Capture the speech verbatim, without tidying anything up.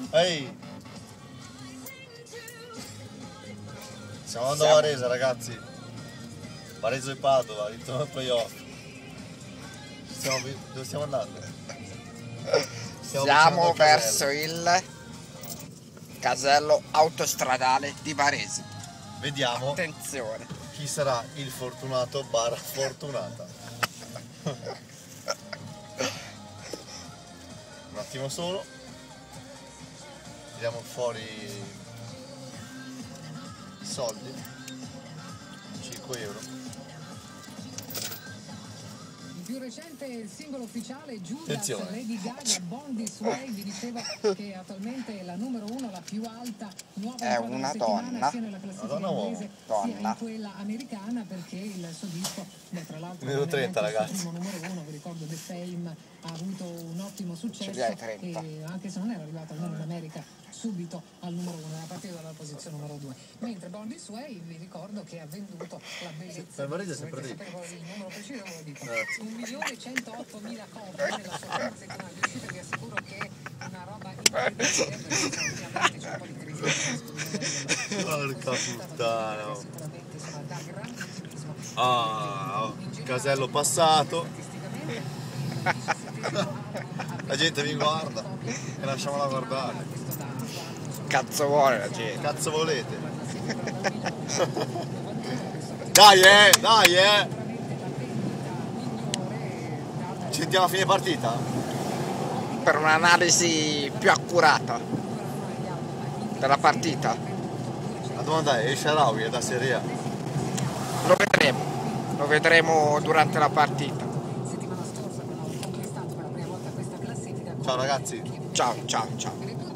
Ehi! Stiamo andando a Varese, ragazzi. Varese e Padova, ritorno al playoff. Stiamo, dove stiamo andando? Stiamo, Siamo verso il casello autostradale di Varese. Vediamo. Attenzione. Chi sarà il fortunato barra fortunata. Un attimo solo. Tiriamo fuori i soldi. cinque euro. Il più recente singolo ufficiale Judas, Lady Gaga, Born This Way, vi dicevo che attualmente è la numero uno, la più alta nuova è una donna, sia nella classifica Madonna, inglese donna. sia in quella americana, perché il suo disco, beh, tra l'altro numero trenta, ragazzi. Il numero uno, vi ricordo The Fame, ha avuto un ottimo successo e anche se non era arrivato almeno in America subito al numero uno, era partito dalla posizione numero due. Mentre Born This Way, vi ricordo che ha venduto la bellezza. Per Varese è sempre lì. Il numero preciso ve lo dico. un milione e centoottomila copie nella sua prima settimana di uscita, vi assicuro che è una roba incredibile, perché ovviamente c'è un po' di crisi. Porca puttana. Ah, casello passato. La gente mi guarda e lasciamola guardare. Cazzo vuole la gente? Cazzo volete? Dai eh, dai eh! Ci sentiamo a fine partita? Per un'analisi più accurata della partita. La domanda è, esce Raui da Serie A? Lo vedremo, lo vedremo durante la partita. Ciao ragazzi. Ciao, ciao, ciao.